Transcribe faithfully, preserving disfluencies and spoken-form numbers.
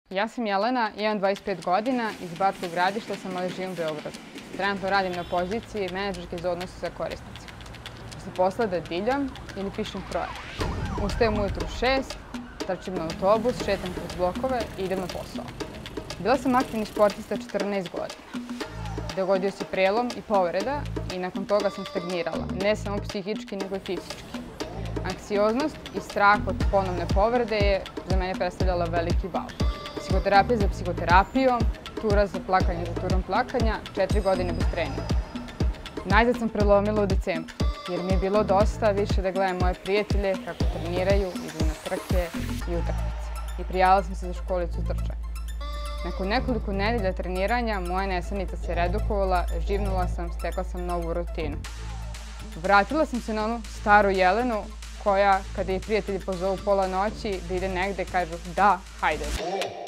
Ja sam Jelena, imam dvadeset pet godina, iz Bačkog Gradišta sam, ali živim u Beogradu. Trenutno radim na poziciji menadžerke za odnose sa korisnicima. Posle posla da diljam ili pišem projekat. Ustajem ujutru u šest, trčim na autobus, šetam kroz blokove i idem na posao. Bila sam aktivni sportista četrnaest godina. Dogodio se prelom i povreda i nakon toga sam stagnirala, ne samo psihički, nego i fizički. Anksioznost i strah od ponovne povrede je za mene predstavljala veliki bal. Psihoterapija za psihoterapijom, tura za plakanje za turom plakanja, četiri godine bez treninga. Najzad sam prelomila u decembru, jer mi je bilo dosta više da gledam moje prijatelje kako treniraju, idu na trke i utakmice. I prijavila sam se za školicu trčanja. Nakon nekoliko nedelja treniranja, moja nesanica se redukovala, živnula sam, stekla sam novu rutinu. Vratila sam se na onu staru Jelenu, koja, kada je prijatelji pozovu pola noći da ide negde, kažu da, hajde.